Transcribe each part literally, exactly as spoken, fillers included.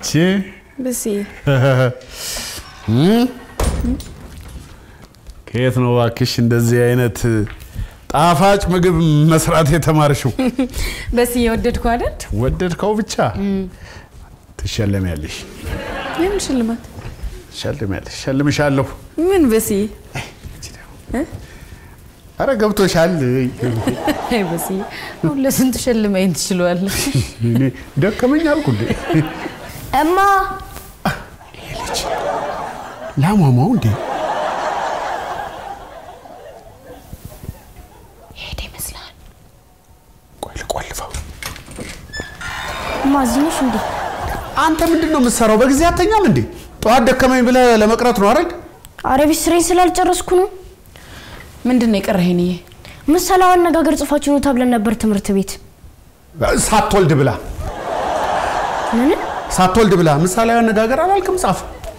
አንቺ በሲ ከየት ነው ዋክሽ እንደዚህ አይነት ጣፋጭ ምግብ መስራት የተማርሽው? በሲ ወደድኩ አይደል? ወደድከው ብቻ ትሸለሚያለሽ። ምን ሽልማት? ሸልሚያለሽ ሸልምሻለሁ። ምን በሲ እ አረ ገብቶሻል። አይ በሲ ሁሉ ስንት ሸልመኝ ትችላለሽ? እኔ ደከመኝ አልኩ እንዴ እማ ይልች ላማማው እንዴ ሄደ ይመስላል። ቆይ ቆልፈው ማዝነሽ እንዴ አንተ ምንድነው የምትሰራው? በጊዜ አተኛም እንዴ? ጧት ደከመኝ ብለ ለመቅረት ነው አይደል? አረቢ ስሬን ስላልጨረስኩ ነው። ምንድነው የቀረኸኝ? ምሳሌው አነጋገር ጽፋችሁ ነው ተብለን ነበር ትምህርት ቤት። ሳትወልድ ብላ ምን ሳትወልድ ብላ ምሳሌው አነጋገር አላልክም? ጻፍ።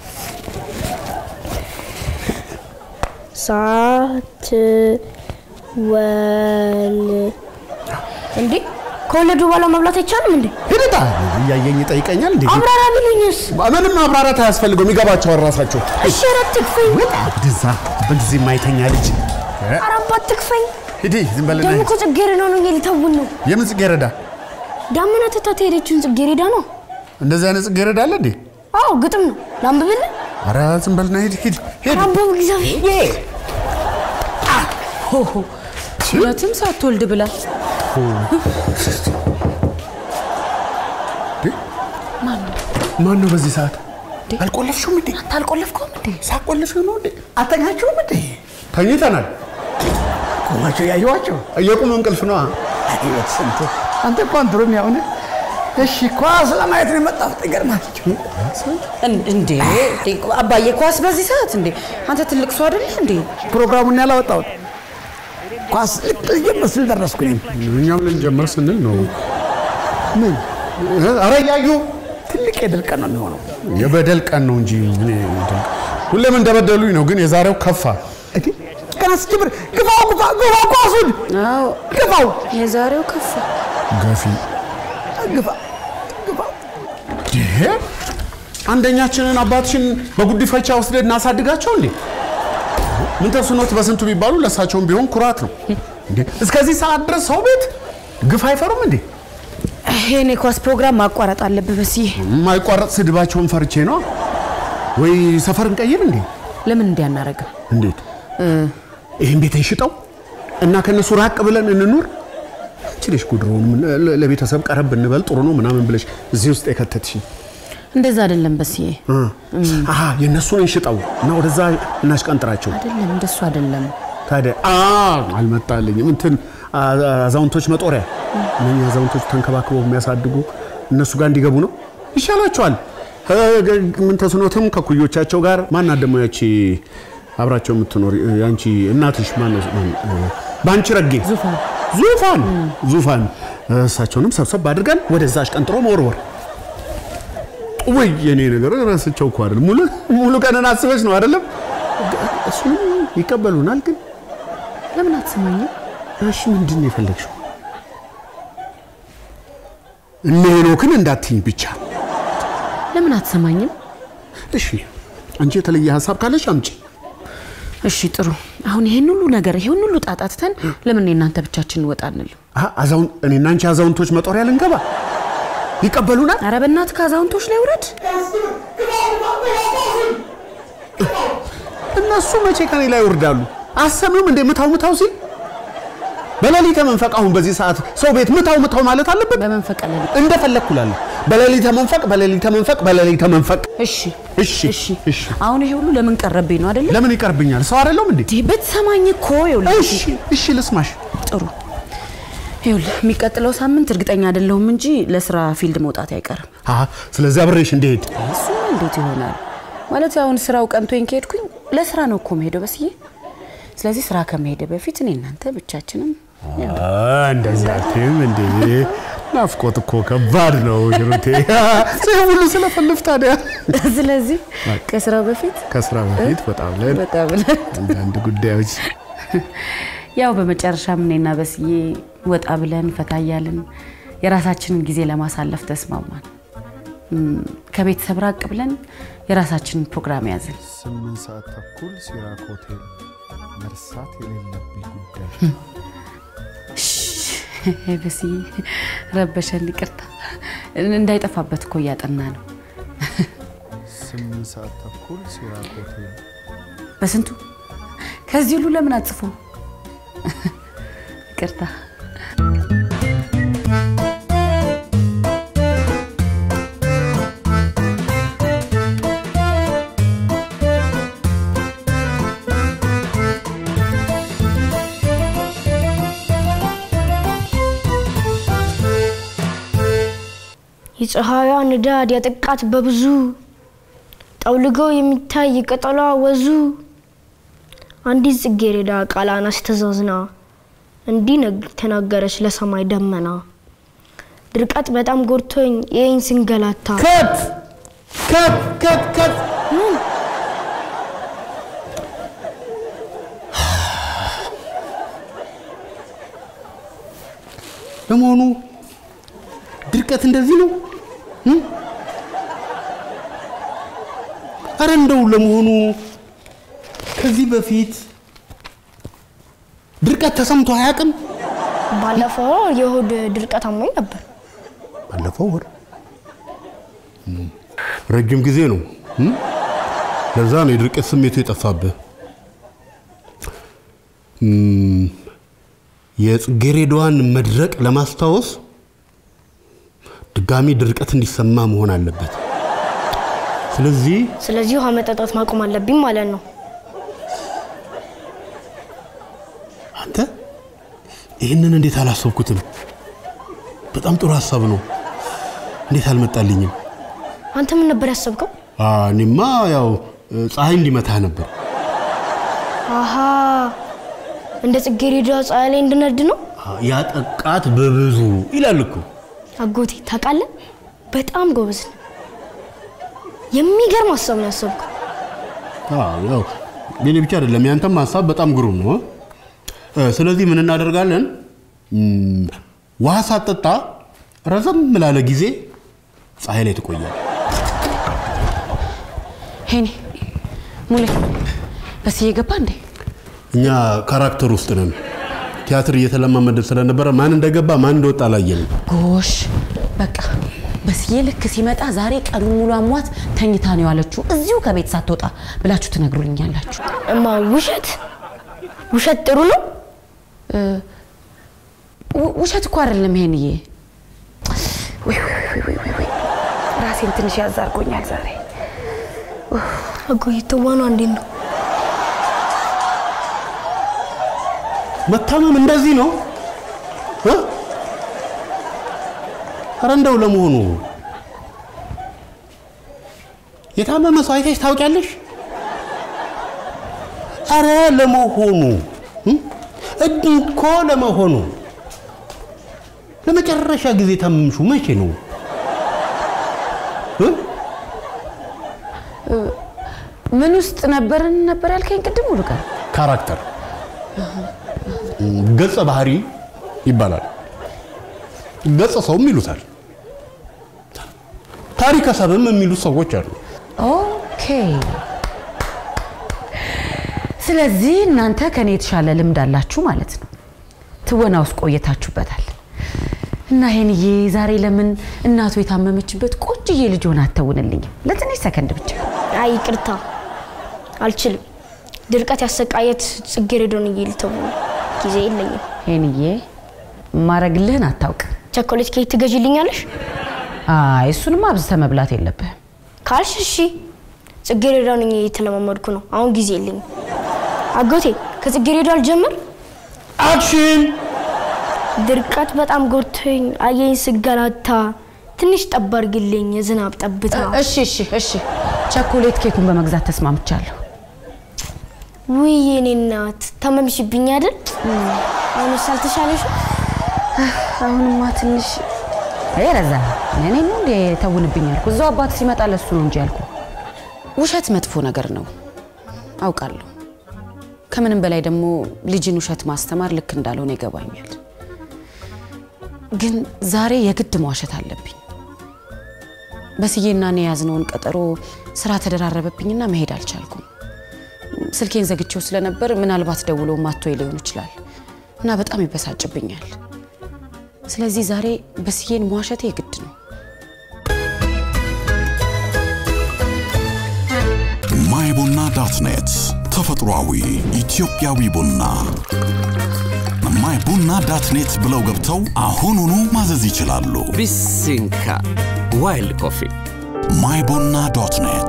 ሳት ወል እንዴ ከወለዱ በኋላ መብላት አይቻልም እንዴ? ሄደታ ያየኝ ጠይቀኛል እንዴ? አብራራ ቢሉኝስ? ምንም ማብራራት አያስፈልገውም። ይገባቸው ራሳቸው። እሺ ረትክፈኝ ወጣ በጊዜ ማይተኛ ልጅ አራባት ትክፈኝ። ሂዲ ዝም በለና ደሞ ጽጌረዳ ነው የልተውን ነው። የምን ጽጌረዳ? ዳመና ተታተ ሄደችን ጽጌረዳ ነው። እንደዚህ አይነት ጽጌረዳ አለ እንዴ? አዎ ግጥም ነው። ላምብብል? አረ ዝም በልና ሂድ ሂድ ሂድ። አባው እግዚአብሔር ሆ ሆ ስለትም ሳትወልድ ብላ ማን ማን ነው በዚህ ሰዓት? አልቆለፍሽም እንዴ? አልቆለፍኩም እንዴ? ሳቆለፍሽ ነው እንዴ? አተኛችሁም እንዴ? ተኝተናል። ቆማችሁ ያዩዋቸው እየቁም እንቅልፍ ነው። አይወት ስንት አንተ ፓንትሮም ያውነ እሺ ኳስ ለማየት ነው የመጣው። ተገርማችሁ እንዴ አባዬ ኳስ በዚህ ሰዓት እንዴ? አንተ ትልቅ ሰው አይደል እንዴ? ፕሮግራሙን ያላወጣው ኳስ ልጀምር ደረስኩኝ። እኛም ልንጀምር ስንል ነው። ምን አረ ያዩ ትልቅ የድል ቀን ነው የሚሆነው። የበደል ቀን ነው እንጂ ምን ሁሌም እንደበደሉኝ ነው። ግን የዛሬው ከፋ። እዲ ከናስ ጅብር ግፋው ግፋው ግፋው ኳሱን አዎ ግፋው የዛሬው ከፋ ገፊ ግፋ ግፋው ይሄ አንደኛችንን አባትሽን በጉዲፈቻ ወስደን እናሳድጋቸው እንዴ? ምን ተስኖት በስንቱ ቢባሉ ለሳቸውም ቢሆን ኩራት ነው እንዴ? እስከዚህ ሰዓት ድረስ ሰው ቤት ግፍ አይፈሩም እንዴ? ይሄኔ ኳስ ፕሮግራም ማቋረጥ አለብህ በሲ። ማይቋረጥ ስድባቸውን ፈርቼ ነው። ወይ ሰፈር እንቀይር እንዴ? ለምን እንዲያናረጋ እንዴት ይሄን ቤት እንሽጠው እና ከነሱ ራቅ ብለን እንኑር? እቺልሽ ጉድሮን ለቤተሰብ ቀረብ እንበል ጥሩ ነው ምናምን ብለሽ እዚህ ውስጥ የከተትሽ እንደዛ አይደለም በሲዬ። አሃ የነሱን እንሽጠው እና ወደዛ እናሽቀንጥራቸው። አይደለም እንደሱ አይደለም። ታዲያ አ አልመጣልኝም እንትን አዛውንቶች መጦሪያ ምን አዛውንቶች ተንከባክበው የሚያሳድጉ እነሱ ጋር እንዲገቡ ነው ይሻላቸዋል። ምን ተስኖትም ከኩዮቻቸው ጋር ማን አደሙ ያቺ አብራቸው የምትኖር ያንቺ እናትሽ ማን ነው? ባንቺ ረጌ ዙፋን ዙፋን ዙፋን እሳቸውንም ሰብሰብ አድርገን ወደዛ አሽቀንጥሮ መወርወር። ወይ የኔ ነገር ራስቸው እኮ አይደል ሙሉ ሙሉ ቀንን አስበሽ ነው አይደለም? እሱንም ይቀበሉናል። ግን ለምን አትሰማኝም? እሺ ምንድን ነው የፈለግሽው? እኔ ነው ግን እንዳትኝ ብቻ። ለምን አትሰማኝም? እሺ አንቺ የተለየ ሐሳብ ካለሽ አምጪ። እሺ ጥሩ። አሁን ይሄን ሁሉ ነገር ይሄን ሁሉ ጣጣትተን ለምን እናንተ ብቻችን እንወጣንል? አሃ አዛውን እኔና አንቺ አዛውንቶች መጦሪያ ልንገባ ይቀበሉናል? ኧረ በእናትህ ከአዛውንቶች ላይ ውረድ። እነሱ መቼ ከኔ ላይ ይወርዳሉ? አሰምም እንደ ምታው ምታው ሲል በሌሊት መንፈቅ አሁን በዚህ ሰዓት ሰው ቤት ምታው ምታው ማለት አለበት? በመንፈቅ ለሊት እንደፈለኩላል በሌሊት መንፈቅ በሌሊት መንፈቅ በሌሊት መንፈቅ። እሺ እሺ እሺ እሺ አሁን ይሄ ሁሉ ለምን ቀረብኝ ነው አይደል? ለምን ይቀርብኛል? ሰው አይደለም እንዴ? ብትሰማኝ እኮ ይኸውልህ። እሺ እሺ ልስማሽ። ጥሩ ይኸውልህ የሚቀጥለው ሳምንት እርግጠኛ አይደለሁም እንጂ ለስራ ፊልድ መውጣት አይቀርም። አሃ ስለዚህ አብሬሽ እንዴት? እሱ እንዴት ይሆናል ማለት አሁን ስራው ቀንቶኝ ከሄድኩኝ ለስራ ነው እኮ መሄደው በስዬ። ስለዚህ ስራ ከመሄደ በፊት እኔ እናንተ ብቻችንም አ እንደዛቴም እንዴ ናፍቆት እኮ ከባድ ነው ጅሩቴ። ሰው ሁሉ ስለፈልፍ ታዲያ ስለዚህ ከስራው በፊት ከስራ በፊት በጣም ላይ በጣም አንድ ጉዳዮች ያው በመጨረሻም እኔና በስዬ ወጣ ብለን ፈታያልን የራሳችንን ጊዜ ለማሳለፍ ተስማማን። ከቤተሰብ ራቅ ብለን የራሳችንን ፕሮግራም ያዝን ስምንት ሰዓት ተኩል ሲራክ ሆቴል መርሳት የሌለብኝ ጉዳይ በሲ ረበሸን ይቅርታ እንዳይጠፋበት እኮ ያጠና ነው ስምንት ሰዓት ተኩል ሲራክ ሆቴል በስንቱ ከዚህ ሁሉ ለምን አጽፎ ይቅርታ የፀሐያ ንዳድ ያጠቃት በብዙ ጠውልገው የሚታይ ቅጠሏ ወዙ አንዲት ጽጌረዳ ቃላና ስተዛዝና እንዲህ ተናገረች ለሰማይ ደመና ድርቀት በጣም ጎርቶኝ የይን ስንገላታ ከት ከት ከት ከት ለመሆኑ ድርቀት እንደዚህ ነው አረ እንደው ለመሆኑ ከዚህ በፊት ድርቀት ተሰምቶ አያውቅም ባለፈው የሆድ ድርቀት አሞኝ ነበር ባለፈው ወር ረጅም ጊዜ ነው ለዛ ነው የድርቀት ስሜቱ የጠፋብህ የጽጌረዳዋን መድረቅ ለማስታወስ ድጋሚ ድርቀት እንዲሰማ መሆን አለበት ስለዚህ ስለዚህ ውሃ መጠጣት ማቆም አለብኝ ማለት ነው አንተ ይሄንን እንዴት አላሰብኩትም በጣም ጥሩ ሐሳብ ነው እንዴት አልመጣልኝም አንተ ምን ነበር ያሰብከው እኔማ ያው ፀሐይ እንዲመታ ነበር አሃ እንደ ጽጌረዳ ፀሐይ ላይ እንድነድ ነው ያጠቃት በብዙ ይላል እኮ አጎቴ ታውቃለህ በጣም ጎበዝ የሚገርም ሐሳብ ነው ያሰብከው አዎ ያው ለኔ ብቻ አይደለም ያንተም ሐሳብ በጣም ግሩም ነው ስለዚህ ምን እናደርጋለን ውሃ ሳጠጣ ረዘም ላለ ጊዜ ፀሐይ ላይ ትቆያለህ ሄኒ ሙሌ በስ ይገባ እንዴ እኛ ካራክተር ውስጥ ነን ቲያትር እየተለማመደ ስለነበረ ማን እንደገባ ማን እንደወጣ አላየንም ጎሽ በቃ በስዬ ልክ ሲመጣ ዛሬ ቀኑን ሙሉ አሟት ተኝታ ነው ያለችው እዚሁ ከቤት ሳትወጣ ብላችሁ ትነግሩልኛላችሁ እማ ውሸት ውሸት ጥሩ ነው ውሸት እኮ አይደለም ሄኒዬ ወይ ወይ ወይ ወይ ራሴን ትንሽ ያዛርጎኛል ዛሬ አጎይ ተዋና እንዴት ነው መታመም እንደዚህ ነው እ አረንደው ለመሆኑ የታመመ ሰው አይተሽ ታውቂያለሽ አረ ለመሆኑ እድንኮ ለመሆኑ ለመጨረሻ ጊዜ ታመምሹ መቼ ነው እ ምን ውስጥ ነበርን ነበር ያልከኝ ቅድም ሁሉ ቀን ካራክተር ገጸ ባህሪ ይባላል ገጸ ሰውም ይሉታል ታሪክ ሰብም የሚሉ ሰዎች አሉ ኦኬ ስለዚህ እናንተ ከኔ የተሻለ ልምድ አላችሁ ማለት ነው ትወናውስ ቆየታችሁበታል እና ሄኒዬ ዛሬ ለምን እናቱ የታመመችበት ቆጭዬ ልጅ ሆና አተውንልኝ ለትንሽ ሰከንድ ብቻ አይ ይቅርታ አልችልም ድርቀት ያሰቃየት ጽጌረዳውን ይልተው ጊዜ የለኝም ሄኒዬ ማረግልህን አታውቅ ቸኮሌት ኬክ ትገዢልኛለሽ አይ እሱንማ አብዝተ መብላት የለብህም ካልሽ እሺ ጽጌረዳውን እየተለማመድኩ ነው አሁን ጊዜ የለኝም አጎቴ ከጽጌረዳው አልጀምር አክሽን ድርቀት በጣም ጎርቶኝ አየኝ ስገላታ ትንሽ ጠባርግልኝ የዝናብ ጠብታ እሺ እሺ እሺ ቸኮሌት ኬኩን በመግዛት ተስማምቻለሁ ውይ የኔ እናት ተመምሽብኝ አይደል አሁን ሳልተሻለሽ አሁንማ ትንሽ አይረዛ እኔ ነው እንዴ ተውንብኛል ኩዛው አባት ሲመጣ ለሱ ነው እንጂ ያልኩ ውሸት መጥፎ ነገር ነው አውቃለሁ ከመንም በላይ ደግሞ ልጅን ውሸት ማስተማር ልክ እንዳልሆነ ይገባኛል ግን ዛሬ የግድ ማውሸት አለብኝ በስዬና እኔ ያዝነውን ቀጠሮ ስራ ተደራረበብኝና መሄድ አልቻልኩም ስልኬን ዘግቼው ስለነበር ምናልባት ደውሎ ማጥቶ ሊሆን ይችላል እና በጣም ይበሳጭብኛል ስለዚህ ዛሬ በስዬን ሟሸቴ ግድ ነው ማይቡና ዳት ኔት ተፈጥሯዊ ኢትዮጵያዊ ቡና ማይቡና ዳት ኔት ብለው ገብተው አሁኑኑ ማዘዝ ይችላሉ ቢሲንካ ዋይልድ ኮፊ ማይቡና ዳት ኔት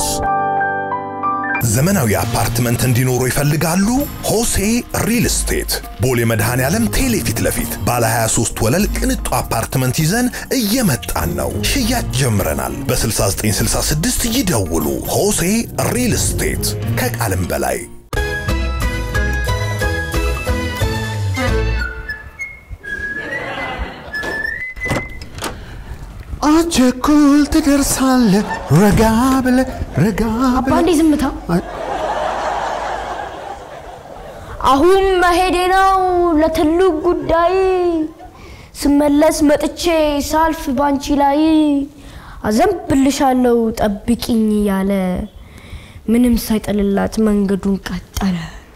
ዘመናዊ አፓርትመንት እንዲኖሩ ይፈልጋሉ ሆሴ ሪል ስቴት ቦሌ መድኃኔ ዓለም ቴሌፊት ለፊት ባለ ሃያ ሶስት ወለል ቅንጡ አፓርትመንት ይዘን እየመጣን ነው ሽያጭ ጀምረናል በ6966 ይደውሉ ሆሴ ሪል ስቴት ከቃልም በላይ አቸኩል ትደርሳለ ረጋ ብለ ረጋ አባ እንዴ ዝምታ አሁን መሄዴ ነው ለትልቅ ጉዳይ ስመለስ መጥቼ ሳልፍ ባንቺ ላይ አዘንብልሻለሁ ጠብቂኝ ያለ ምንም ሳይጠልላት መንገዱን ቀጠለ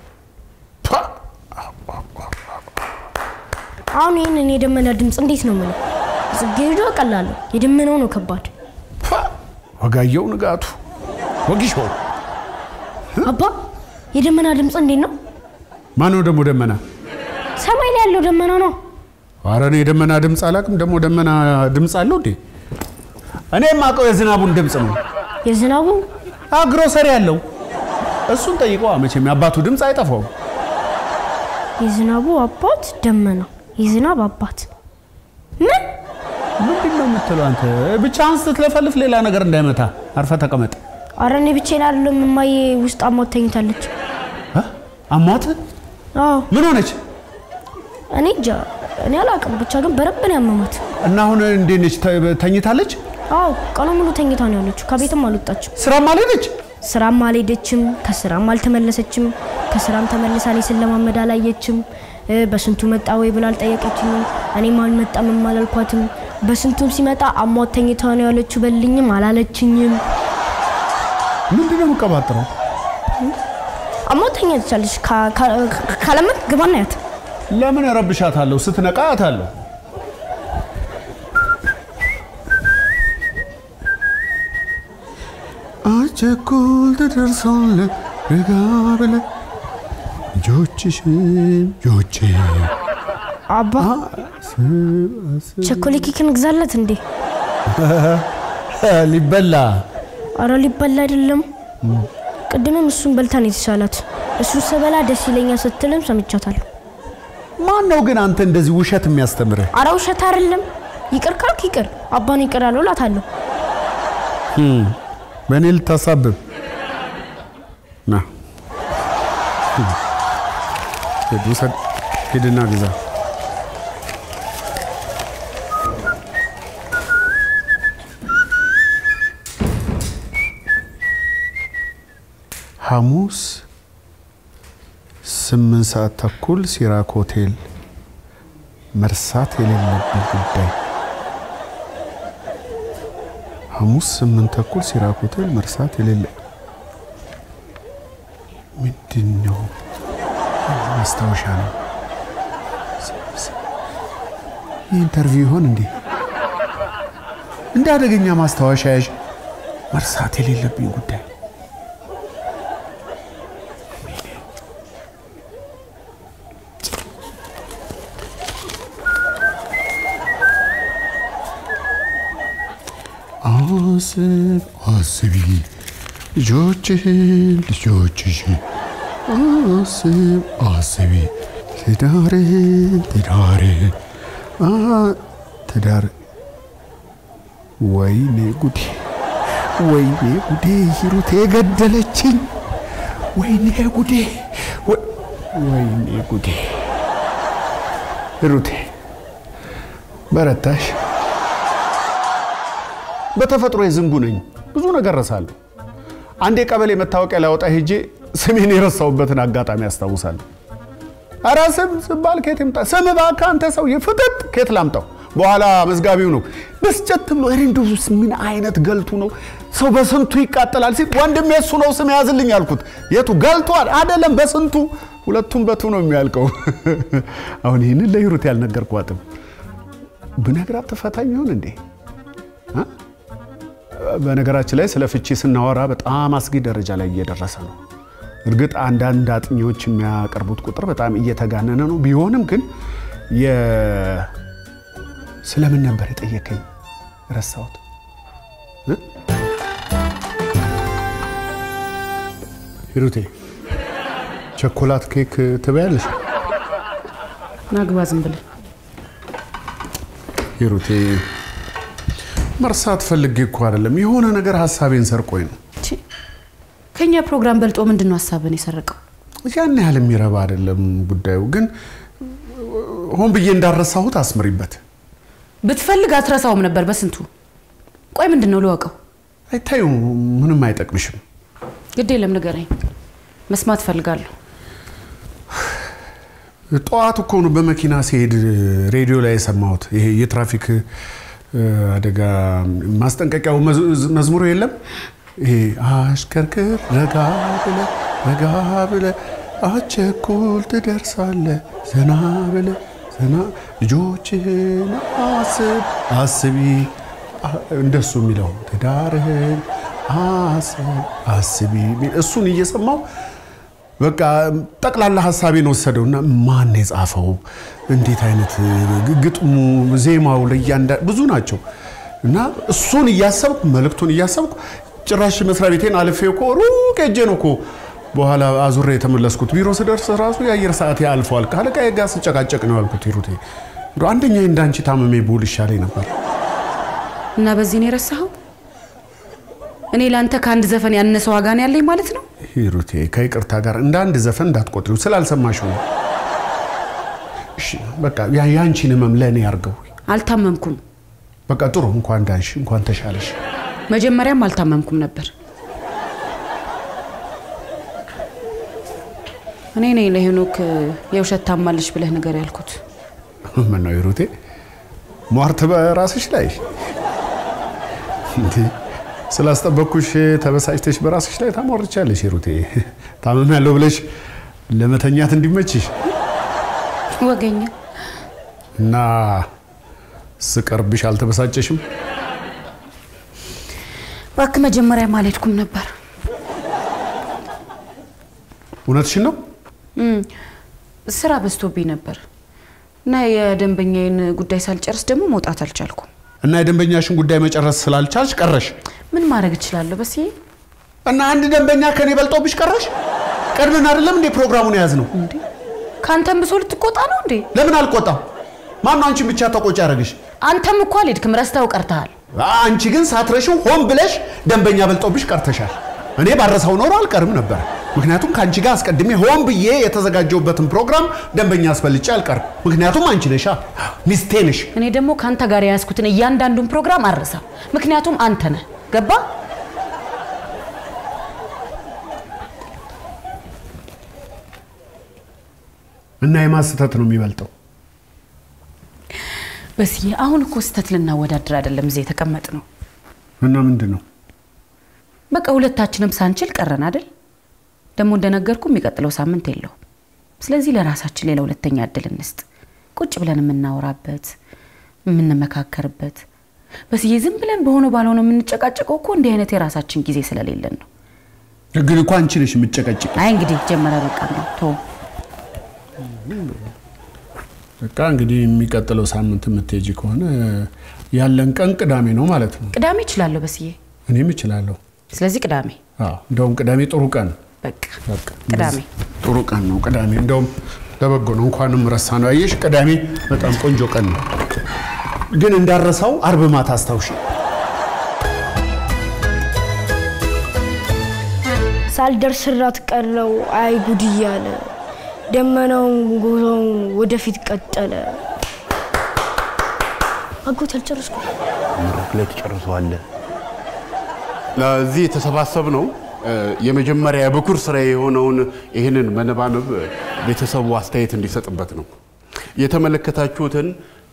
አሁን እኔ ደመና ድምጽ እንዴት ነው ማለት ዝግጁ ቀላል የደመናው ነው ከባድ ወጋየው ንጋቱ ወጊሾ አባ የደመና ድምጽ እንዴት ነው ማን ነው ደሞ ደመና ሰማይ ላይ ያለው ደመና ነው አረኔ ደመና ድምጽ አላቅም ደሞ ደመና ድምጽ አለው እንዴ እኔ ማቀው የዝናቡን ድምጽ ነው የዝናቡ አግሮሰሪ ያለው እሱን ጠይቀው መቼም ያባቱ ድምጽ አይጠፋው የዝናቡ አባት ደመና የዝናብ አባት ምን ምንድነው የምትለው አንተ ብቻህን ስትለፈልፍ ሌላ ነገር እንዳይመታ አርፈ ተቀመጥ አረኔ ብቻዬን አይደለም ማዬ ውስጥ አሟት ተኝታለች አ አሟት አዎ ምን ሆነች እኔ ጃ እኔ አላቅም ብቻ ግን በረብ ነው ያመማት እና አሁን እንዴት ነች ተኝታለች አዎ ቀኑ ሙሉ ተኝታ ነው ያለችው ከቤትም አልወጣችም ስራም አልሄደች ስራም አልሄደችም ከስራም አልተመለሰችም ከስራም ተመልሳ ላይ ስለማመድ አላየችም በስንቱ መጣ ወይ ብላ አልጠየቀችኝም እኔም አልመጣም ማላልኳትም በስንቱም ሲመጣ አሟት ተኝታ ነው ያለችው በልኝም አላለችኝም ምንድነው መቀባጥረው አሟት ተኝታለች ካለምን ግባና ያት ለምን ረብሻታለሁ ስትነቃታለሁ አቸኩል ትደርሳለ ረጋ ብለ ጆችሽን ጆቼ አባ ቸኮሌኪን ግዛለት እንዴ ሊበላ አረ ሊበላ አይደለም ቅድምም እሱን በልታን የተሻላት እሱ ሰበላ ደስ ይለኛ ስትልም ሰምቻታለሁ ማን ነው ግን አንተ እንደዚህ ውሸት የሚያስተምርህ አረ ውሸት አይደለም ይቅር ካልክ ይቅር አባን ይቅር አለውላታለሁ እም በኔ ልታሳብብ ና ሄዱሰድ ሄድና ግዛ ሐሙስ ስምንት ሰዓት ተኩል ሲራክ ሆቴል መርሳት የሌለብኝ ጉዳይ ሐሙስ ስምንት ተኩል ሲራክ ሆቴል መርሳት የሌለ ምንድነው ማስታወሻ ነው ኢንተርቪው ሆነ እንዴ እንዳደገኛ ማስታወሻ ያዥ መርሳት የሌለብኝ ጉዳይ አስብ አስቢ ልጆችህን ልጆችሽን አስብ አስቢ ትዳርህን ትዳርህን ትዳር ወይኔ ጉዴ ወይኔ ጉዴ ሂሩቴ ገደለችኝ ወይኔ ጉዴ ወይኔ ጉዴ ሂሩቴ በረታሽ በተፈጥሮ የዝንጉ ነኝ ብዙ ነገር ረሳለሁ አንዴ ቀበሌ መታወቂያ ላወጣ ሄጄ ስሜን የረሳውበትን አጋጣሚ ያስታውሳለሁ አራስም ስባል ከየት ይምጣ ስም ባካ አንተ ሰው ይፍጥጥ ከየት ላምጣው በኋላ መዝጋቢው ነው በስጨት ብሎ ሬንዶስ ምን አይነት ገልቱ ነው ሰው በስንቱ ይቃጠላል ሲል ወንድም የሱ ነው ስም ያዝልኝ አልኩት የቱ ገልቷል አይደለም በስንቱ ሁለቱም በቱ ነው የሚያልቀው አሁን ይሄን ለይሩት ያልነገርኳትም ብነግራት ተፈታኝ ይሆን እንዴ አ በነገራችን ላይ ስለ ፍቺ ስናወራ በጣም አስጊ ደረጃ ላይ እየደረሰ ነው እርግጥ አንዳንድ አጥኚዎች የሚያቀርቡት ቁጥር በጣም እየተጋነነ ነው ቢሆንም ግን የ ስለምን ነበር የጠየቀኝ ረሳሁት ሂሩቴ ቸኮላት ኬክ ትበያለሽ ናግባ ዝም ብለህ ሂሩቴ መርሳት ፈልጌ እኮ አይደለም የሆነ ነገር ሐሳቤን ሰርቆኝ ነው ከኛ ፕሮግራም በልጦ ምንድነው ሐሳብን የሰረቀው ያን ያህል የሚረባ አይደለም ጉዳዩ ግን ሆን ብዬ እንዳረሳሁት አስምሪበት ብትፈልግ አትረሳውም ነበር በስንቱ ቆይ ምንድነው ልወቀው አይታዩ ምንም አይጠቅምሽም ግዴ ለምን ንገረኝ መስማት ፈልጋለሁ ጧት እኮ ነው በመኪና ሲሄድ ሬዲዮ ላይ የሰማሁት ይሄ የትራፊክ አደጋ ማስጠንቀቂያው መዝሙሩ የለም ይሄ አሽከርክር ረጋ ብለ ረጋ ብለ አቸኩል ትደርሳለህ ዘና ብለ ዘና ልጆችህን አስብ አስቢ እንደሱ የሚለው ትዳርህን አስብ አስቢ እሱን እየሰማው በቃ ጠቅላላ ሐሳቤን ወሰደውና ማን የጻፈው እንዴት አይነት ግጥሙ ዜማው ለያንዳ ብዙ ናቸው እና እሱን እያሰብኩ መልእክቱን እያሰብኩ ጭራሽ መስሪያ ቤቴን አልፌው እኮ ሩቅ ሄጄ ነው እኮ በኋላ አዙሬ የተመለስኩት ቢሮ ስደርስ ራሱ የአየር ሰዓት ያልፏል ካለቃዬ ጋር ስጨቃጨቅ ነው ያልኩት ሂሩቴ እንደው አንደኛ እንዳንቺ ታመሜ ቡል ይሻለኝ ነበር እና በዚህ ነው የረሳኸው እኔ ላንተ ካንድ ዘፈን ያነሰ ዋጋ ነው ያለኝ ማለት ነው ሂሩቴ ከይቅርታ ጋር እንደ አንድ ዘፈን እንዳትቆጥሪው ስላልሰማሽው ነው እሺ በቃ ያ ያንቺን ህመም ለኔ ያርገው አልታመምኩም በቃ ጥሩ እንኳን ዳንሽ እንኳን ተሻለሽ መጀመሪያም አልታመምኩም ነበር እኔ ነኝ ለሄኖክ የውሸት ታማልሽ ብለህ ነገር ያልኩት ምን ነው ሂሩቴ ሟርት በራስሽ ላይ እንዴ ስላስጠበቅኩሽ ተበሳጭተሽ በራስሽ ላይ ታሞርቻለሽ ሂሩቴ ታመም ያለው ብለሽ ለመተኛት እንዲመችሽ ወገኛ እና ስቀርብሽ አልተበሳጨሽም ባክ መጀመሪያ ማለትኩም ነበር እውነትሽን ነው ስራ በዝቶብኝ ነበር እና የደንበኛዬን ጉዳይ ሳልጨርስ ደግሞ መውጣት አልቻልኩም እና የደንበኛሽን ጉዳይ መጨረስ ስላልቻልሽ ቀረሽ ምን ማድረግ እችላለሁ በስዬ እና አንድ ደንበኛ ከኔ በልጦብሽ ቀረሽ ቀድመን አይደለም እንዴ ፕሮግራሙን ያዝነው እንዴ ካንተም ብሶ ልትቆጣ ነው እንዴ ለምን አልቆጣም ማን አንቺ ብቻ ተቆጭ ያረግሽ አንተም እኮ አልሄድክም ረስተው ቀርተሃል አንቺ ግን ሳትረሽው ሆን ብለሽ ደንበኛ በልጦብሽ ቀርተሻል እኔ ባረሳው ኖር አልቀርም ነበር ምክንያቱም ካንቺ ጋር አስቀድሜ ሆን ብዬ የተዘጋጀውበትን ፕሮግራም ደንበኛ አስፈልጬ አልቀርም ምክንያቱም አንቺ ነሽ ሚስቴ ነሽ እኔ ደግሞ ካንተ ጋር ያስኩትን እያንዳንዱን ፕሮግራም አረሳ ምክንያቱም አንተ ነህ ገባ እና የማስተት ነው የሚበልጠው በስዬ አሁን እኮ ስተት ልናወዳድር አይደለም እዚህ የተቀመጥ ነው እና ምንድነው በቃ ሁለታችንም ሳንችል ቀረን አይደል ደሞ እንደነገርኩ የሚቀጥለው ሳምንት የለው ስለዚህ ለራሳችን ሌላ ሁለተኛ እድል እንስጥ ቁጭ ብለን የምናወራበት የምንመካከርበት በስዬ ዝም ብለን በሆነ ባልሆነ የምንጨቃጨቀው እኮ እንዲህ አይነት የራሳችን ጊዜ ስለሌለን ነው ግን እኮ አንቺ ነሽ የምትጨቃጨቂ አይ እንግዲህ ጀመረ በቃ ነው ቶ በቃ እንግዲህ የሚቀጥለው ሳምንት የምትሄጂ ከሆነ ያለን ቀን ቅዳሜ ነው ማለት ነው ቅዳሜ ይችላል በስዬ እኔም ይችላልው ስለዚህ ቅዳሜ አዎ እንደውም ቅዳሜ ጥሩ ቀን በቃ በቃ ቅዳሜ ጥሩ ቀን ነው ቅዳሜ እንደውም ለበጎ ነው እንኳንም ረሳ ነው አየሽ ቅዳሜ በጣም ቆንጆ ቀን ነው ግን እንዳረሳው አርብ ማታ አስታውሺ ሳልደርስራት ቀረው አይ ጉድ እያለ ደመናው ጉዞውን ወደፊት ቀጠለ አጎት አልጨረስኩ ምክለት ጨርሷል ለዚህ ተሰባሰብነው የመጀመሪያ በኩር ስራ የሆነውን ይሄንን መነባነብ ቤተሰቡ አስተያየት እንዲሰጥበት ነው የተመለከታችሁትን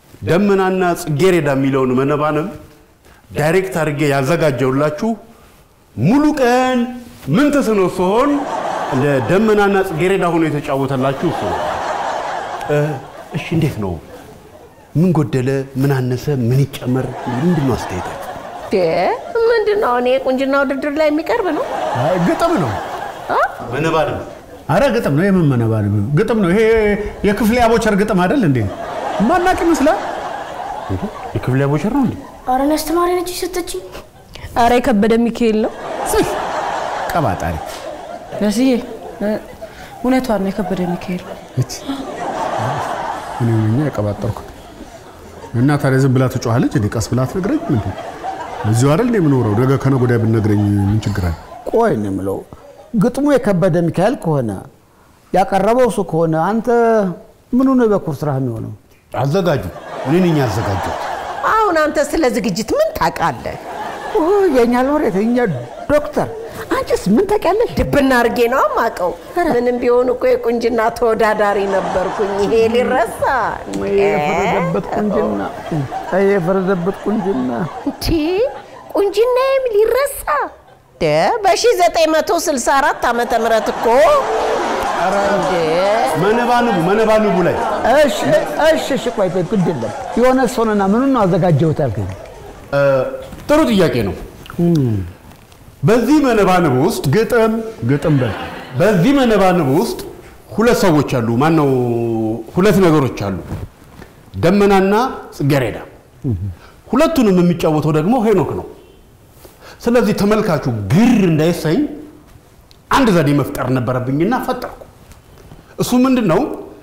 ደመናና ጽጌሬዳ የሚለውን መነባነብ ዳይሬክት አድርጌ ያዘጋጀውላችሁ ሙሉ ቀን ምን ተስኖ ሲሆን እንደ ደመናና ጽጌሬዳ ሆኖ የተጫወተላችሁ እሱ እሺ እንዴት ነው ምን ጎደለ ምን አነሰ ምን ይጨመር ምንድነው አስተያየታችሁ ደ ምንድነው እኔ ቁንጅና ውድድር ላይ የሚቀርብ ነው ግጥም ነው መነባነብ አረ ግጥም ነው የምን መነባነብ ግጥም ነው ይሄ የክፍሌ አቦቸር ግጥም አይደል እንዴ ማናቂ መስላል የክፍሌ አቦቸር ነው እንዴ አረ አስተማሪ ነች ሰጠች አረ የከበደ ሚካኤል ነው ቀባጣሪ ለዚህ እውነቷን ነው የከበደ ሚካኤል እቺ እኔ ነኝ የቀባጠርኩ እና ታዲያ ዝም ብላ ተጫዋለች እንዴ ቀስ ብላ ትነግረኝ ምን እዚሁ አይደል እንዴ ምኖረው ነገ ከነገ ወዲያ ብነግረኝ ምን ችግር አለ ቆይ ነው የምለው ግጥሙ የከበደ ሚካኤል ከሆነ ያቀረበው እሱ ከሆነ አንተ ምኑ ነው በኩር ስራ የሚሆነው አዘጋጁ እኔ ነኝ ያዘጋጀው አሁን አንተ ስለ ዝግጅት ምን ታውቃለህ ኦ የኛ ሎሬት የኛ ዶክተር አንቺስ ምን ታውቂያለሽ ድብና አርጌ ነው ማቀው ምንም ቢሆን እኮ የቁንጅና ተወዳዳሪ ነበርኩኝ ይሄ ሊረሳ የፈረደበት ቁንጅና የፈረደበት ቁንጅና እንዴ ቁንጅናዬም ሊረሳ ደ በ1964 ዓመተ ምህረት እኮ አራንዴ መነባንቡ መነባንቡ ላይ እሺ እሺ እሺ ቆይ ግድለም የሆነ ሶነና ምኑን ነው አዘጋጀውት አልከኝ ጥሩ ጥያቄ ነው በዚህ መነባንቡ ውስጥ ግጥም ግጥም በል በዚህ መነባንቡ ውስጥ ሁለት ሰዎች አሉ ማን ነው ሁለት ነገሮች አሉ ደመናና ጽጌሬዳ ሁለቱንም የሚጫወተው ደግሞ ሄኖክ ነው ስለዚህ ተመልካቹ ግር እንዳይሰኝ አንድ ዘዴ መፍጠር ነበረብኝና ፈጠርኩ እሱ ምንድነው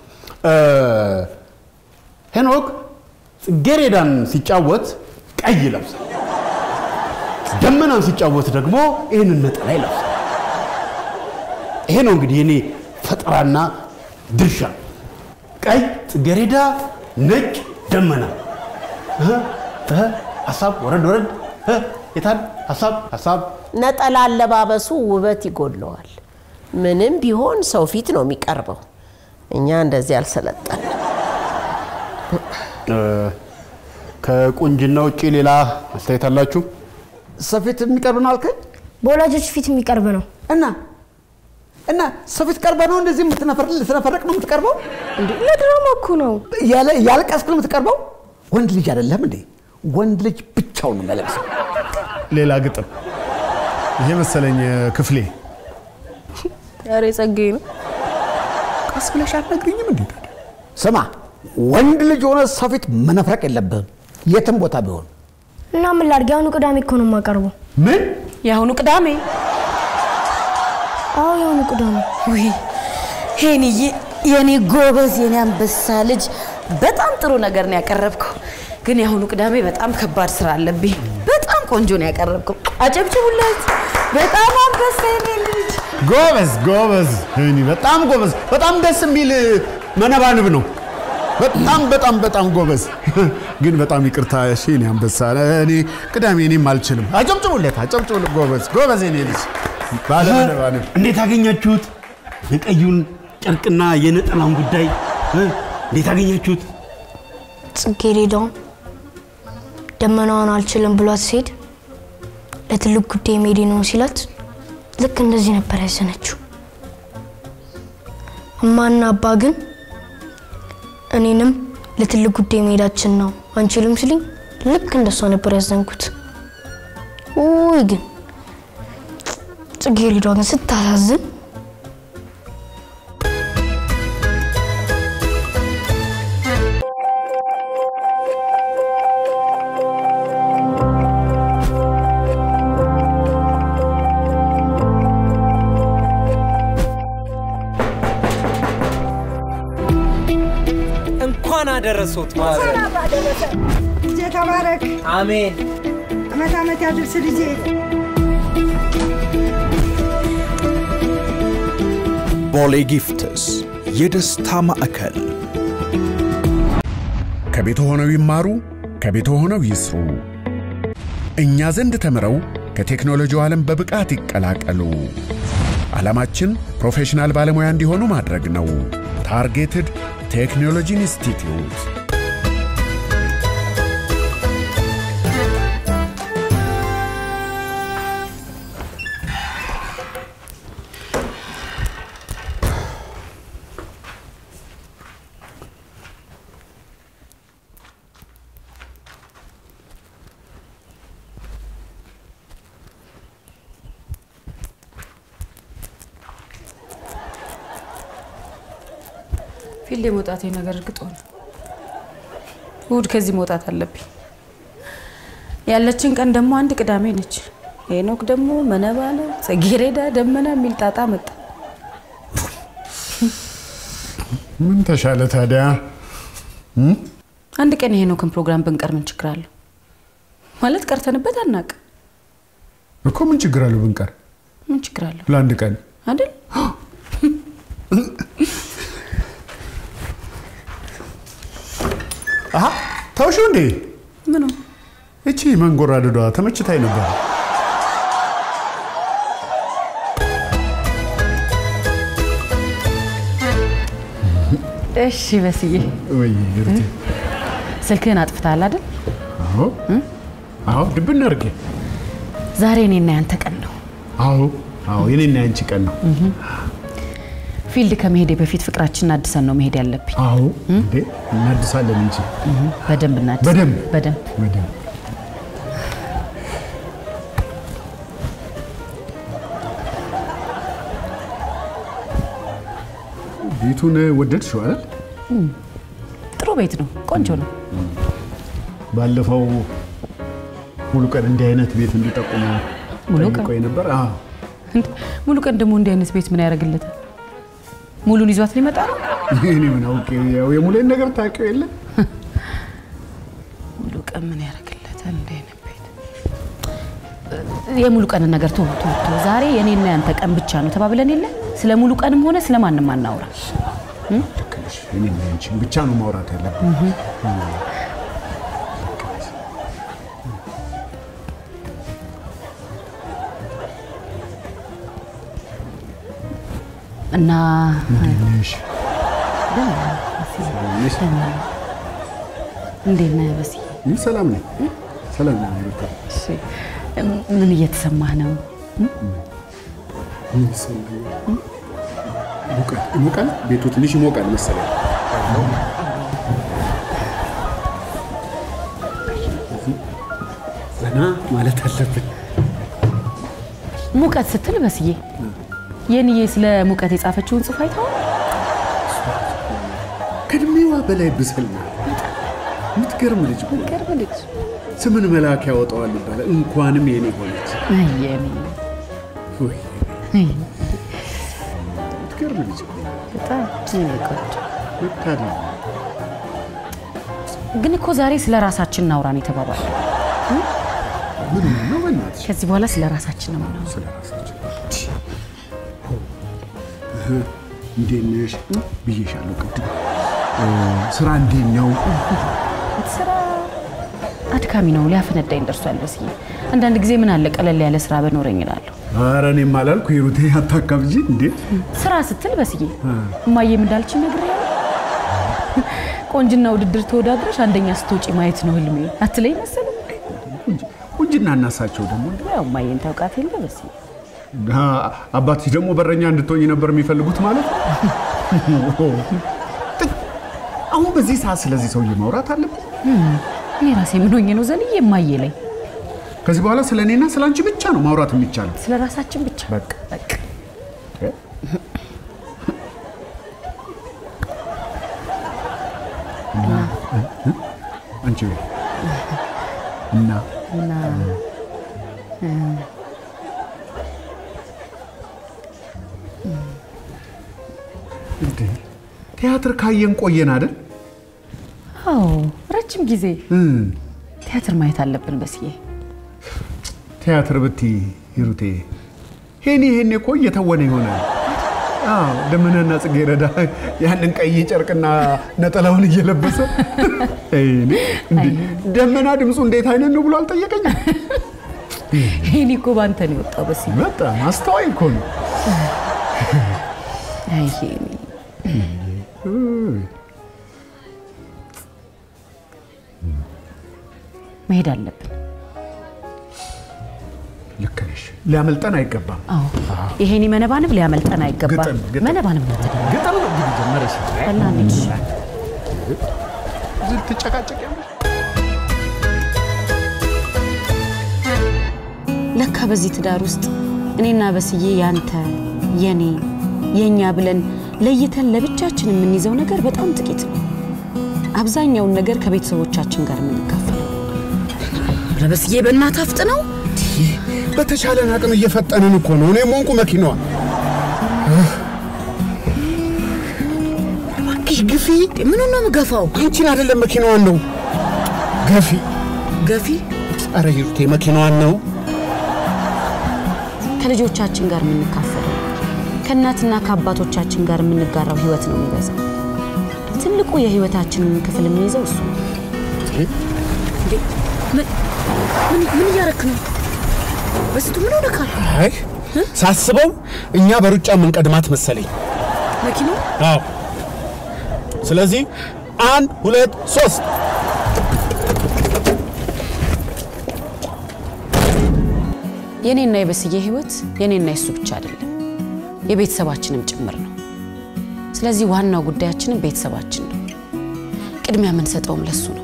ሄኖክ ጽጌሬዳን ሲጫወት ቀይ ለብሳል ደመናን ሲጫወት ደግሞ ይሄንን ነጠላ ይለብሳል ይሄ ነው እንግዲህ እኔ ፈጠራና ድርሻ ቀይ ጽጌሬዳ ነጭ ደመና እ እ ሐሳብ ወረድ ወረድ እ የታል ሐሳብ ሐሳብ ነጠላ አለባበሱ ውበት ይጎድለዋል ምንም ቢሆን ሰው ፊት ነው የሚቀርበው እኛ እንደዚህ አልሰለጠን ከቁንጅና ውጪ ሌላ አስተያየት አላችሁ ሰፊት የሚቀርብ ነው አልከኝ በወላጆች ፊት የሚቀርብ ነው እና እና ሰፊት ቀርበ ነው እንደዚህ የምትነፈር ልትነፈረቅ ነው የምትቀርበው እንዴ ለድራማ እኮ ነው ያለ ያልቀስክ ነው የምትቀርበው ወንድ ልጅ አይደለም እንዴ ወንድ ልጅ ብቻውን ነው የሚለብሰው ሌላ ግጥም ይሄ መሰለኝ ክፍሌ ያሬ ጸጌ ነው ቀስ ብለሽ አትነግሪኝም እንዴ ስማ ወንድ ልጅ ሆነ ሰፊት መነፍረቅ የለብህም የትም ቦታ ቢሆን እና ምን ላድርግ ያሁኑ ቅዳሜ እኮ ነው የማቀርበው ምን ያሁኑ ቅዳሜ አዎ ያሁኑ ቅዳሜ ወይ ሄኒዬ የኔ ጎበዝ የኔ አንበሳ ልጅ በጣም ጥሩ ነገር ነው ያቀረብከው ግን ያሁኑ ቅዳሜ በጣም ከባድ ስራ አለብኝ በጣም ቆንጆ ነው ያቀረብከው አጨብጭቡለት በጣም አንበሳ የኔ ልጅ ጎበዝ ጎበዝ ሄኒ በጣም ጎበዝ በጣም ደስ የሚል መነባንብ ነው በጣም በጣም በጣም ጎበዝ ግን በጣም ይቅርታ እሺ እኔ አንበሳ እኔ ቅዳሜ እኔም አልችልም አጨብጭቡለት አጨብጭቡለት ጎበዝ ጎበዝ የኔ ልጅ ባለ መነባንብ እንዴት አገኛችሁት የቀዩን ጨርቅና የነጠላውን ጉዳይ እንዴት አገኛችሁት ጽጌሬዳው ደመናውን አልችልም ብሏት ሲሄድ ለትልቅ ጉዳይ ሜዲ ነው ሲላት ልክ እንደዚህ ነበር ያዘነችው እማና አባ ግን እኔንም ለትልቅ ጉዳይ ሜዳችን ነው አንችልም ሲልኝ ልክ እንደሷ ነበር ያዘንኩት ኦይ ግን ጽጌሬዳው ግን ስታሳዝን እንኳን አደረሶት ማለት ልጄ ተባረክ አሜን አመት አመት ያድርስ ልጄ ቦሌ ጊፍትስ የደስታ ማዕከል ከቤት ሆነው ይማሩ ከቤት ሆነው ይስሩ እኛ ዘንድ ተምረው ከቴክኖሎጂው ዓለም በብቃት ይቀላቀሉ ዓላማችን ፕሮፌሽናል ባለሙያ እንዲሆኑ ማድረግ ነው ታርጌትድ ቴክኖሎጂ ኢንስቲትዩት ፊልድ የመውጣቴ ነገር እርግጥ ሆነ። እሑድ ከዚህ መውጣት አለብኝ። ያለችን ቀን ደግሞ አንድ ቅዳሜ ነች። ሄኖክ ደግሞ መነባለ ጽጌረዳ ደመና የሚል ጣጣ መጣ። ምን ተሻለ ታዲያ? አንድ ቀን የሄኖክን ፕሮግራም ብንቀር ምን ችግር አለው? ማለት ቀርተንበት አናቅ እኮ ምን ችግር አለው ብንቀር? ምን ችግር አለው? ለአንድ ቀን አይደል? አሃ ታውሹ እንዴ? ምኑ? እቺ መንጎራደዷ ተመችታኝ ነበር። እሺ በስዬ ወይ ይርቴ ስልክህን አጥፍተሃል አይደል? አዎ አዎ ድብና አርጌ ዛሬ እኔና ያንተ ቀን ነው። አዎ አዎ የኔና ያንቺ ቀን ነው። ፊልድ ከመሄዴ በፊት ፍቅራችንን አድሰን ነው መሄድ ያለብኝ። አዎ እንዴ እናድሳለን እንጂ በደንብ እናድስ። በደንብ በደንብ በደንብ ቤቱን ወደድሽው አይደል? ጥሩ ቤት ነው፣ ቆንጆ ነው። ባለፈው ሙሉ ቀን እንዲህ አይነት ቤት እንዲጠቁም ሙሉ ቀን ቆይ ነበር። አዎ ሙሉ ቀን ደግሞ እንዲህ አይነት ቤት ምን ያደርግለታል? ሙሉን ይዟት ሊመጣ ነው። እኔ ምን አውቄ፣ ያው የሙሉን ነገር ታውቂው የለ። ሙሉ ቀን ምን ያደርግለታል እንዲህ አይነት ቤት? የሙሉ ቀን ነገር ተው ተው ተው። ዛሬ የኔና ያንተ ቀን ብቻ ነው ተባብለን የለ? ስለ ሙሉ ቀንም ሆነ ስለማንም አናውራ። ልክነሽ። እኔና አንቺ ብቻ ነው ማውራት ያለብን። እና እንዴሽ እንዴት ነህ በስዬ? እኔ ሰላም ነኝ። ሰላም ነኝ። እሺ ምን እየተሰማህ ነው? ሙቀት ሙቀት ቤቱ ትንሽ ይሞቃል መሰለኝ። ዘና ማለት አለብን። ሙቀት ስትል በስዬ የኔ ስለ ሙቀት የጻፈችውን ጽሑፍ አይተኸው? ከእድሜዋ በላይ ብስል ነው። የምትገርም ልጅ የምትገርም ልጅ ስምን መልአክ ያወጣዋል ይባላል። እንኳንም የኔ ሆነች። አየኔ ወይ የምትገርም ልጅ በጣም ቆንጆ። ወጣለሁ። ግን እኮ ዛሬ ስለ ራሳችን እናውራን የተባባለው። ምን ነው በእናትሽ? ከዚህ በኋላ ስለ ራሳችን ነው የምናወራው። ስለ ራሳችን እንዴት ነሽ ብዬሻለሁ ቅድም። ስራ እንዴት ነው? ስራ አድካሚ ነው፣ ሊያፈነዳኝ ደርሷል በስዬ። አንዳንድ ጊዜ ምን አለ ቀለል ያለ ስራ በኖረኝ እላለሁ። ኧረ እኔም አላልኩ ሂሩቴ፣ አታካብጂ እንዴ። ስራ ስትል በስዬ እማዬም እንዳልችኝ ነግሬያለሁ። ቆንጅና ውድድር ተወዳድረሽ አንደኛ ስትወጪ ማየት ነው ህልሜ አትለኝ መሰለኝ። ቁንጅና እናሳቸው ደግሞ ያው እማዬን ታውቃት የለ በስዬ። አባትሽ ደግሞ በረኛ እንድትሆኝ ነበር የሚፈልጉት ማለት ነው። አሁን በዚህ ሰዓት ስለዚህ ሰውዬ ማውራት አለብን? እኔ ራሴ ምን ሆኜ ነው ዘልዬ እማዬ ላይ? ከዚህ በኋላ ስለ እኔና ስለ አንቺ ብቻ ነው ማውራት የሚቻለው። ስለ ራሳችን ብቻ በቃ በቃ። አንቺ እና እና እንዴ ቲያትር ካየን ቆየን አይደል? አዎ ረጅም ጊዜ ቲያትር ማየት አለብን በስዬ። ቲያትር ብቲ ሂሩቴ ሄኒ ሄኒ እኮ እየተወነ ይሆናል። አዎ ደመናና ጽጌረዳ ያንን ቀይ ጨርቅና ነጠላውን እየለበሰ እኔ እንዴ ደመና ድምፁ እንዴት አይነት ነው ብሎ አልጠየቀኝም። ሄኒ እኮ ባንተ ነው የወጣው በስዬ። በጣም አስተዋይ እኮ ነው። አይ ሄኒ መሄድ አለብን። ልክ ነሽ። ሊያመልጠን አይገባም። አዎ ይሄኒ መነባንብ ሊያመልጠን አይገባም። መነባንብ ነው ግጥም ነው እንግዲህ ጀመረሽ። አላንቺ ዝም ትጨቃጨቂያለሽ። ለካ በዚህ ትዳር ውስጥ እኔና በስዬ ያንተ የኔ የኛ ብለን ለይተን ለብቻችን የምንይዘው ነገር በጣም ጥቂት ነው አብዛኛው ነገር ከቤተሰቦቻችን ጋር የምንካፈለው ረበስዬ በእናትህ አፍጥነው በተቻለን አቅም እየፈጠነን እኮ ነው እኔም ሆንኩ መኪናዋ ማኪሽ ግፊ ምን ነው የምገፋው አንቺን አይደለም መኪናዋን ነው ገፊ ገፊ አረ ይሩቴ መኪናዋን ነው ከልጆቻችን ጋር የምንካፈለው ከእናትና ከአባቶቻችን ጋር የምንጋራው ህይወት ነው የሚበዛው ትልቁ የህይወታችንን ክፍል የሚይዘው እሱ ምን ምን ያረክ ነው በስቱ ምን ሆነካል አይ ሳስበው እኛ በሩጫ መንቀድማት መሰለኝ መኪናው አዎ ስለዚህ አንድ ሁለት ሶስት የኔና የበስዬ ህይወት የኔና የሱ ብቻ አይደለም የቤተሰባችንም ጭምር ነው ስለዚህ ዋናው ጉዳያችን ቤተሰባችን ነው ቅድሚያ ምን ሰጠውም ለሱ ነው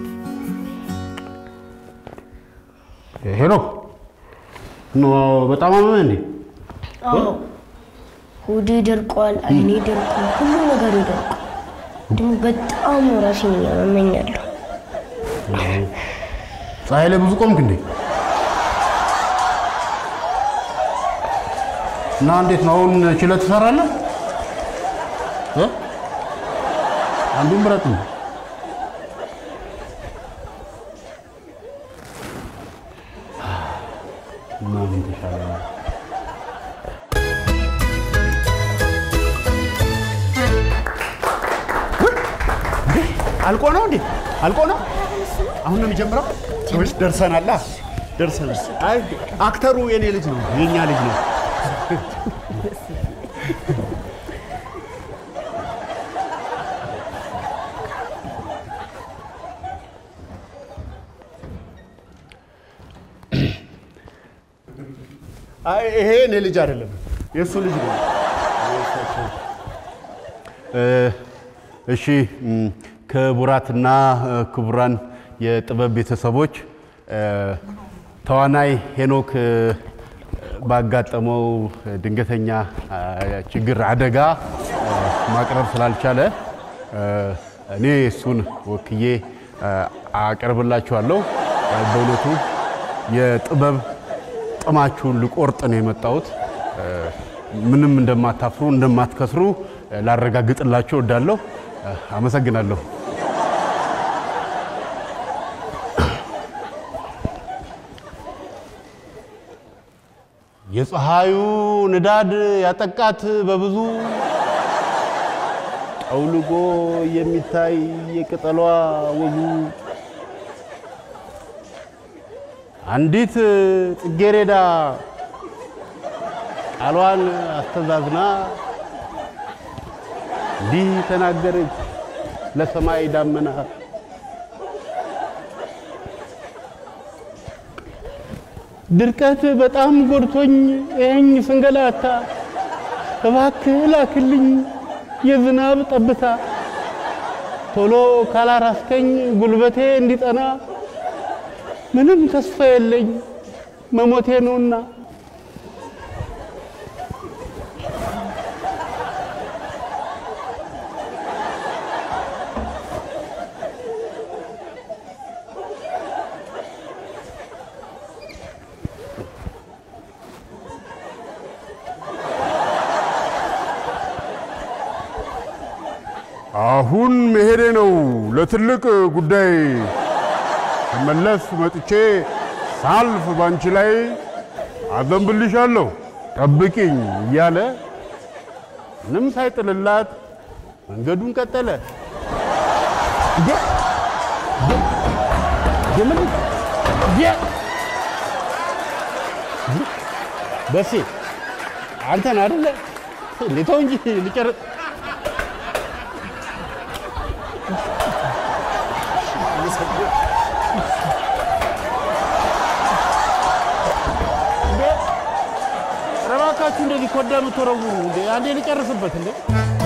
ሄሎ ነው በጣም አመመ እንዴ አዎ ሆዴ ደርቋል አይኔ ደርቋል ሁሉ ነገር ደርቋል ደግሞ በጣም ራሴን ያመኛለሁ ፀሐይ ላይ ብዙ ቆምክ እንዴ እና እንዴት ነው አሁን ችለህ ትሰራለህ እ አንዱን ብረት ነው ምን ተሻለ አልቆ ነው እንዴ አልቆ ነው አሁን ነው የሚጀምረው ወይስ ደርሰናል ደርሰናል አይ አክተሩ የኔ ልጅ ነው የኛ ልጅ ነው አይ ይሄ የኔ ልጅ አይደለም የሱ ልጅ ነው እሺ ክቡራትና ክቡራን የጥበብ ቤተሰቦች ተዋናይ ሄኖክ ባጋጠመው ድንገተኛ ችግር አደጋ ማቅረብ ስላልቻለ እኔ እሱን ወክዬ አቀርብላችኋለሁ በእውነቱ የጥበብ ጥማችሁን ልቆርጥ ነው የመጣሁት ምንም እንደማታፍሩ እንደማትከስሩ ላረጋግጥላችሁ እወዳለሁ አመሰግናለሁ የፀሐዩ ንዳድ ያጠቃት በብዙ ጠውልጎ የሚታይ የቅጠሏ ወዙ አንዲት ጽጌረዳ ቃሏን አስተዛዝና እንዲህ ተናገረች ለሰማይ ዳመና ድርቀት በጣም ጎድቶኝ እኝ ስንገላታ እባክህ ላክልኝ የዝናብ ጠብታ ቶሎ ካላራስከኝ ጉልበቴ እንዲጠና ምንም ተስፋ የለኝ መሞቴ ነውና አሁን መሄዴ ነው ለትልቅ ጉዳይ መለስ መጥቼ ሳልፍ ባንቺ ላይ አዘንብልሻለሁ ጠብቂኝ እያለ ምንም ሳይጥልላት መንገዱን ቀጠለ ደ ደምን የ በሲ አንተን አይደለ ለተው እንጂ ልጨርስ ረባካችሁ እንደዚህ ኮዳ ምትወረውሩ እንዴ አንዴ ልጨርስበት እንዴ